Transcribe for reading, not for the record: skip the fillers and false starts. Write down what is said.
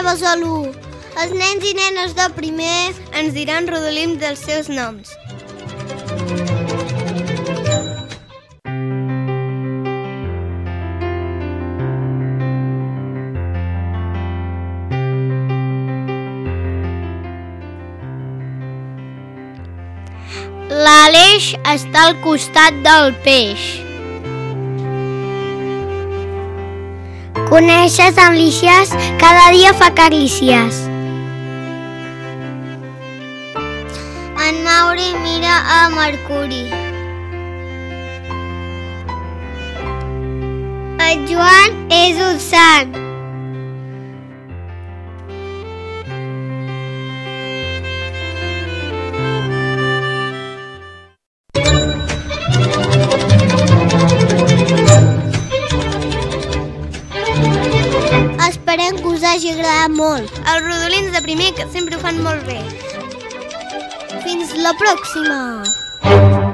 Besalú. Els nens i nenes de primer ens diran rodolins dels seus noms. L'Aleix està al costat del peix. Coneixes amb Lícies, cada dia fa carícies. En Mauri mira a Mercuri. El Joan és un sant. Esperem que us hagi agradat molt. Els rodolins de primer, que sempre ho fan molt bé. Fins la pròxima!